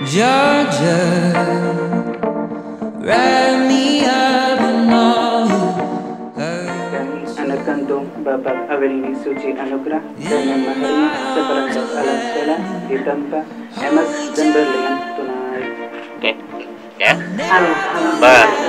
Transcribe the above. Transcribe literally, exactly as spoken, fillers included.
Georgia, wrap me up in all you heard. Anak kandung Bapak Awelini Suci Anugrah dan memahami seperangkat alat sholat ditambah emas dan berlian tunai. Oke, ya. Alhamdulillah.